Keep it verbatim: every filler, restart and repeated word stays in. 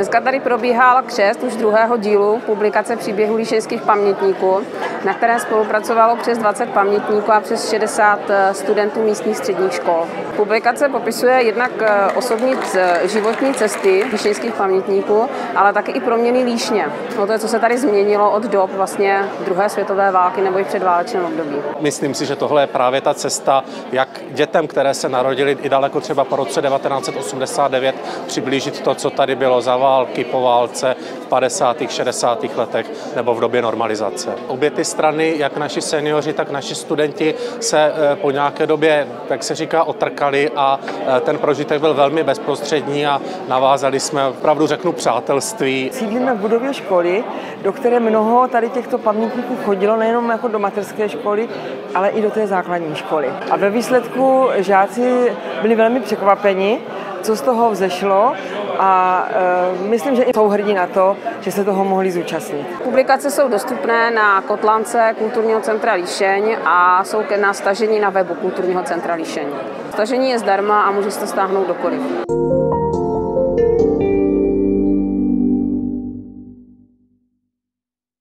Dneska tady probíhal křest už druhého dílu publikace příběhů líšeňských pamětníků, na kterém spolupracovalo přes dvacet pamětníků a přes šedesát studentů místních středních škol. Publikace popisuje jednak osobní životní cesty líšeňských pamětníků, ale taky i proměny Líšně. O to, co se tady změnilo od dob vlastně druhé světové války nebo i předválečném období. Myslím si, že tohle je právě ta cesta, jak dětem, které se narodily i daleko třeba po roce devatenáct set osmdesát devět, přiblížit to, co tady bylo za války, po válce, v padesátých, šedesátých letech nebo v době normalizace. Obě ty strany, jak naši seniori, tak naši studenti, se po nějaké době, tak se říká, otrkali a ten prožitek byl velmi bezprostřední a navázali jsme, opravdu řeknu, přátelství. Sídlíme v budově školy, do které mnoho tady těchto pamětníků chodilo nejenom jako do mateřské školy, ale i do té základní školy. A ve výsledku žáci byli velmi překvapeni, co z toho vzešlo, a e, myslím, že i jsou hrdí na to, že se toho mohli zúčastnit. Publikace jsou dostupné na Kotlance Kulturního centra Líšeň a jsou na stažení na webu Kulturního centra Líšeň. Stažení je zdarma a může se to stáhnout kdokoliv.